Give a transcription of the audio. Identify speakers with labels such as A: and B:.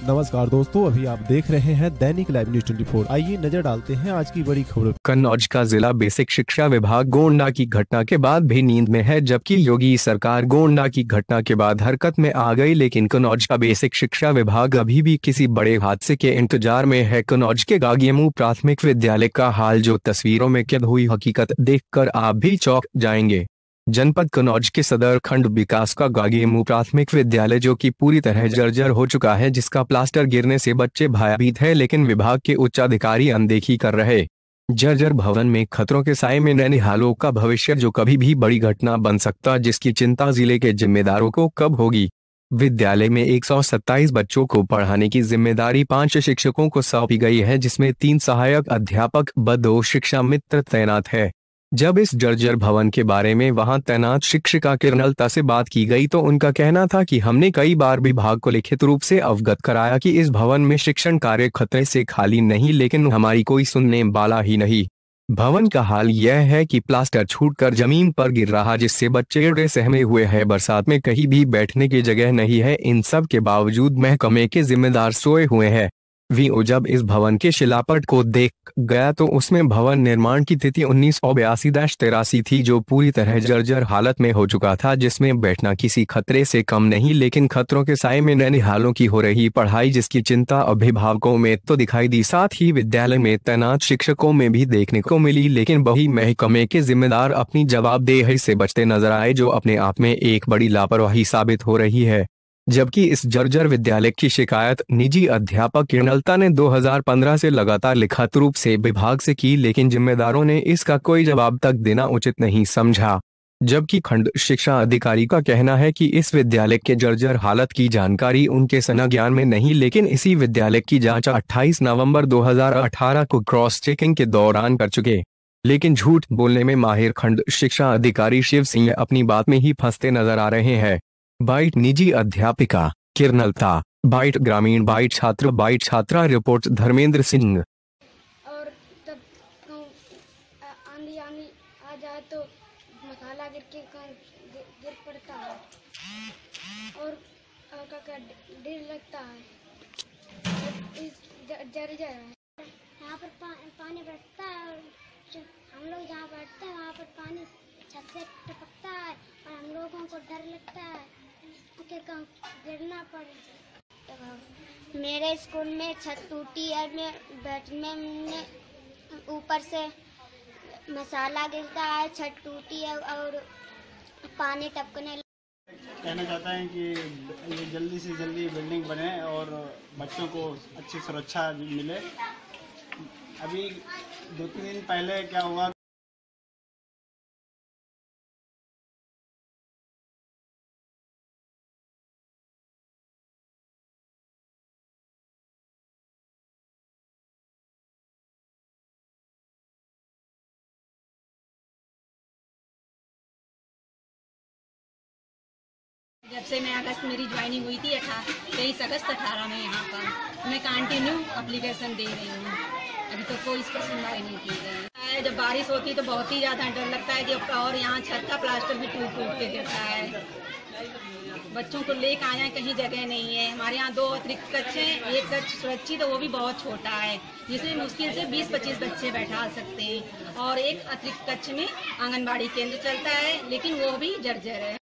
A: नमस्कार दोस्तों, अभी आप देख रहे हैं दैनिक लाइव न्यूज 24। आइए नजर डालते हैं आज की बड़ी खबरों।
B: कन्नौज का जिला बेसिक शिक्षा विभाग गोंडा की घटना के बाद भी नींद में है, जबकि योगी सरकार गोंडा की घटना के बाद हरकत में आ गई। लेकिन कन्नौज का बेसिक शिक्षा विभाग अभी भी किसी बड़े हादसे के इंतजार में है। कन्नौज के गागियामू प्राथमिक विद्यालय का हाल जो तस्वीरों में कैद हुई हकीकत देखकर आप भी चौंक जाएंगे। जनपद कन्नौज के सदर खंड विकास का गागियामू प्राथमिक विद्यालय जो कि पूरी तरह जर्जर हो चुका है, जिसका प्लास्टर गिरने से बच्चे भयभीत हैं, लेकिन विभाग के उच्च अधिकारी अनदेखी कर रहे। जर्जर भवन में खतरों के साए में ननिहालों का भविष्य जो कभी भी बड़ी घटना बन सकता, जिसकी चिंता जिले के जिम्मेदारों को कब होगी। विद्यालय में 127 बच्चों को पढ़ाने की जिम्मेदारी 5 शिक्षकों को सौंपी गई है, जिसमें 3 सहायक अध्यापक व 2 शिक्षा मित्र तैनात है। जब इस जर्जर भवन के बारे में वहां तैनात शिक्षिका किरणलता से बात की गई तो उनका कहना था कि हमने कई बार विभाग को लिखित रूप से अवगत कराया कि इस भवन में शिक्षण कार्य खतरे से खाली नहीं, लेकिन हमारी कोई सुनने वाला ही नहीं। भवन का हाल यह है कि प्लास्टर छूटकर जमीन पर गिर रहा, जिससे बच्चे डरे सहमे हुए हैं। बरसात में कहीं भी बैठने की जगह नहीं है। इन सब के बावजूद महकमे के जिम्मेदार सोए हुए हैं। जब इस भवन के शिलापट को देख गया तो उसमें भवन निर्माण की तिथि 1982-83 थी, जो पूरी तरह जर्जर हालत में हो चुका था, जिसमें बैठना किसी खतरे से कम नहीं, लेकिन खतरों के साए में ननिहालों की हो रही पढ़ाई, जिसकी चिंता अभिभावकों में तो दिखाई दी, साथ ही विद्यालय में तैनात शिक्षकों में भी देखने को मिली। लेकिन वही महकमे के जिम्मेदार अपनी जवाबदेही से बचते नजर आए, जो अपने आप में एक बड़ी लापरवाही साबित हो रही है। जबकि इस जर्जर विद्यालय की शिकायत निजी अध्यापक किरणलता ने 2015 से लगातार लिखित रूप से विभाग से की, लेकिन जिम्मेदारों ने इसका कोई जवाब तक देना उचित नहीं समझा। जबकि खंड शिक्षा अधिकारी का कहना है कि इस विद्यालय के जर्जर हालत की जानकारी उनके संज्ञान में नहीं, लेकिन इसी विद्यालय की जांच 28 नवंबर 2018 को क्रॉस चेकिंग के दौरान कर चुके। लेकिन झूठ बोलने में माहिर खंड शिक्षा अधिकारी शिव सिंह अपनी बात में ही फंसते नजर आ रहे हैं। बाइट निजी अध्यापिका किरणलता, बाइट ग्रामीण, बाइट छात्र, बाइट छात्रा। रिपोर्ट धर्मेंद्र सिंह।
C: और तब आंधी आ जाए तो मसाला गिर पड़ता है और का डर लगता है। इस जर्जर है यहाँ पर पानी बैठता है और हम लोग जहाँ बैठते हैं वहाँ पर पानी छत से टपकता है और हम लोगों को डर लगता है कि गिरना पड़े। मेरे स्कूल में छत टूटी है, मैं बैठने में ऊपर से मसाला गिरता है, छत टूटी है और पानी टपकने।
D: कहना चाहता है कि ये जल्दी से जल्दी बिल्डिंग बने और बच्चों को अच्छी सुरक्षा मिले। अभी 2-3 दिन पहले क्या हुआ,
E: जब से मैं अगस्त मेरी ज्वाइनिंग हुई थी 23 अगस्त 18 में यहाँ पर मैं कंटिन्यू एप्लीकेशन दे रही हूँ। अभी तो कोई इस पर सुनवाई नहीं की गई। जब बारिश होती है तो बहुत ही ज़्यादा डर लगता है कि और यहाँ छत का प्लास्टर भी टूट के गिरता है। बच्चों को लेकर आए कहीं जगह नहीं है। हमारे यहाँ 2 अतिरिक्त कक्ष हैं, एक कक्ष सुरक्षित है, वो भी बहुत छोटा है, जिसमें मुश्किल से 20-25 बच्चे बैठा सकते हैं, और एक अतिरिक्त कक्ष में आंगनबाड़ी केंद्र चलता है, लेकिन वो भी जर्जर है।